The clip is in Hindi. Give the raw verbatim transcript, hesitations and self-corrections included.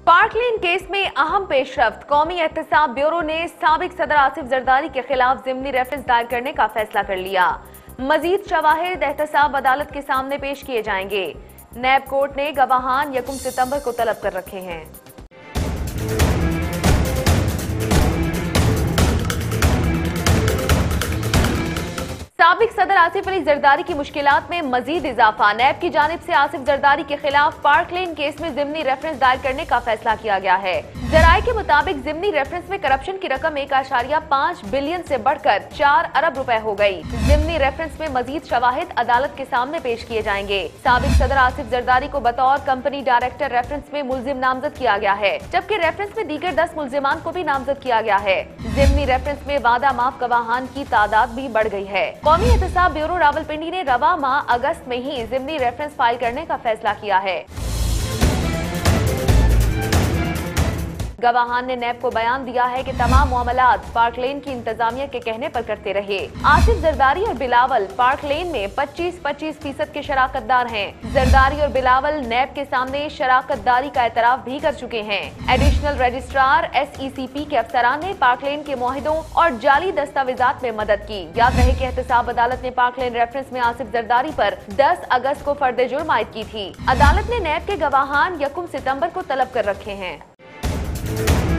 पार्क लेन केस में अहम पेशरफ्त। कौमी एहतसाब ब्यूरो ने साबिक सदर आसिफ जरदारी के खिलाफ जिमनी रेफरेंस दायर करने का फैसला कर लिया। मजीद शवाहिद एहतसाब अदालत के सामने पेश किए जाएंगे। नैब कोर्ट ने गवाहान यकम सितंबर को तलब कर रखे हैं। साबिक सदर आसिफ अली जरदारी की मुश्किलात में मजीद इजाफा। नैब की जानिब से आसिफ जरदारी के खिलाफ पार्क लेन केस में जिमनी रेफरेंस दायर करने का फैसला किया गया है। जराये के मुताबिक जिमनी रेफरेंस में करप्शन की रकम एक आशारिया पाँच बिलियन से बढ़कर चार अरब रुपए हो गई। जिमनी रेफरेंस में मजीद शवाहिद अदालत के सामने पेश किए जाएंगे। साबिक सदर आसिफ जरदारी को बतौर कंपनी डायरेक्टर रेफरेंस में मुलजिम नामजद किया गया है, जबकि रेफरेंस में दीगर दस मुलजिमान को भी नामजद किया गया है। जिमनी रेफरेंस में वादा माफ गवाहान की तादाद भी बढ़ गई है। कौमी एहतसाब ब्यूरो रावलपिंडी ने रवा माह अगस्त में ही जिमनी रेफरेंस फाइल करने का फैसला किया है। गवाहान ने नैब को बयान दिया है कि तमाम मामलात पार्क लेन की इंतजामिया के कहने पर करते रहे। आसिफ जरदारी और बिलावल पार्क लेन में पच्चीस पच्चीस फीसद के शराकतदार हैं। जरदारी और बिलावल नैब के सामने शराकतदारी का एतराफ भी कर चुके हैं। Additional registrar S E C P के अफसरान ने पार्क लेन के मुआहिदों और जाली दस्तावेजात में मदद की। याद रहे कि एहतसाब अदालत ने पार्क लेन रेफरेंस में आसिफ जरदारी पर दस अगस्त को फर्द जुर्म आयद की थी। अदालत ने नैब के गवाहान यकम सितम्बर को तलब कर रखे हैं।